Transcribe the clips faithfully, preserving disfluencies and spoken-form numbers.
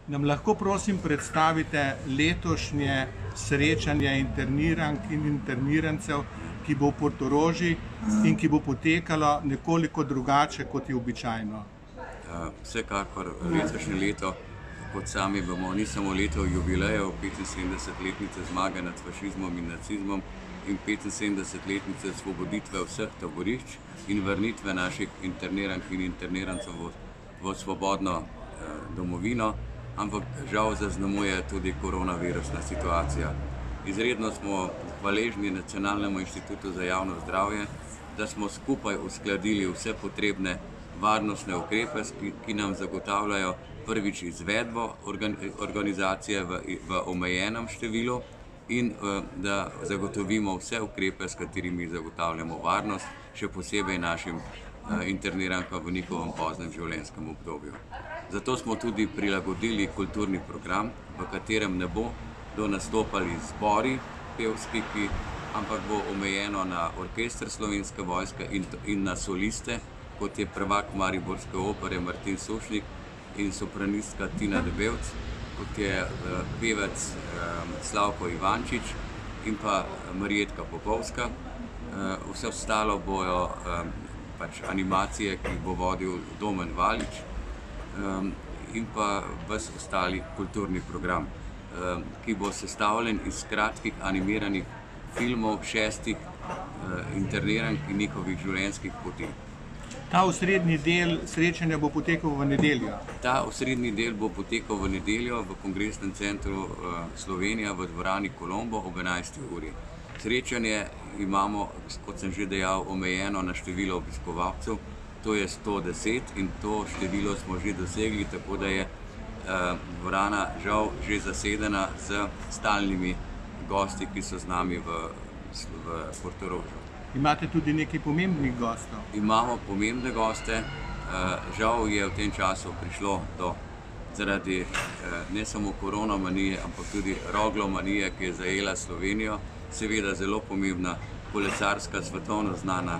Nam lahko prosim predstavite letošnje srečanje internirank in internirancev, ki bo v Portoroži in ki bo potekalo nekoliko drugače, kot je običajno? Vsekakor letošnje leto, kot sami vemo, ni samo leto jubilejev, petinsedemdesetletnice zmage nad fašizmom in nacizmom in petinsedemdesetletnice osvoboditve vseh taborišč in vrnitve naših internirank in internirancev v, v svobodno eh, domovino, ampak žal zaznamuje tudi koronavirusna situacija. Izredno smo hvaležni Nacionalnemu inštitutu za javno zdravje, da smo skupaj uskladili vse potrebne varnostne ukrepe, ki nam zagotavljajo prvič izvedbo organizacije v, v omejenem številu in da zagotovimo vse ukrepe, s katerimi zagotavljamo varnost, še posebej našim internirankam v njihovem poznem življenjskem obdobju. Zato smo tudi prilagodili kulturni program, v katerem ne bodo nastopali zbori pevski, ampak bo omejeno na orkester Slovenske vojske in, in na soliste, kot je prvak mariborske opere Martin Sušnik in sopranistka Tina Debevc, kot je uh, pevec um, Slavko Ivančič in pa Marjetka Popovska. Uh, vse ostalo bojo um, pač animacije, ki bo vodil Domen Valič um, in pa ves ostali kulturni program, um, ki bo sestavljen iz kratkih animiranih filmov šestih uh, internirank in njihovih življenjskih poti. Ta osrednji del srečanja bo potekal v nedeljo? Ta osrednji del bo potekal v nedeljo v Kongresnem centru uh, Slovenija v dvorani Kolombo ob enajsti uri. Srečanje imamo, kot sem že dejal, omejeno na število obiskovalcev, to je sto deset in to število smo že dosegli, tako da je uh, dvorana žal že zasedena z stalnimi gosti, ki so z nami v, v Portorožu. Imate tudi nekaj pomembnih gostov? Imamo pomembne goste. Žal je v tem času prišlo do, zaradi ne samo koronamanije, ampak tudi roglomanije, ki je zajela Slovenijo, seveda zelo pomembna kolesarska svetovno znana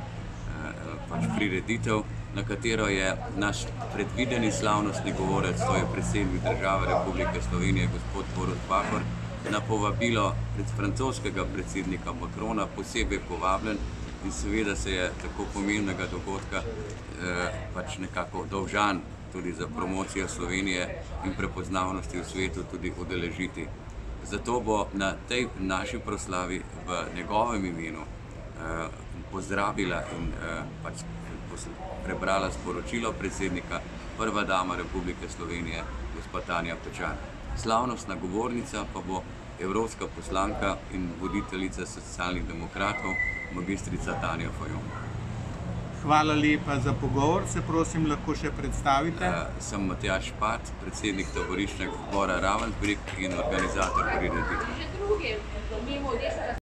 pač prireditev, na katero je naš predvideni slavnostni govorec, to je predsednik države Republike Slovenije, gospod Borut Pahor, na povabilo pred francoskega predsednika Macrona posebej povabljen in seveda se je tako pomembnega dogodka eh, pač nekako dolžan tudi za promocijo Slovenije in prepoznavnosti v svetu tudi udeležiti. Zato bo na tej naši proslavi v njegovem imenu eh, pozdravila in eh, pač prebrala sporočilo predsednika prva dama Republike Slovenije, gospa Tanja Pečan. Slavnostna govornica pa bo evropska poslanka in voditeljica socialnih demokratov, magistrica Tanja Fajon. Hvala lepa za pogovor. Se prosim, lahko še predstavite? Uh, sem Matjaž Špat, predsednik taboriščnega odbora Ravensbrück in organizator prireditve.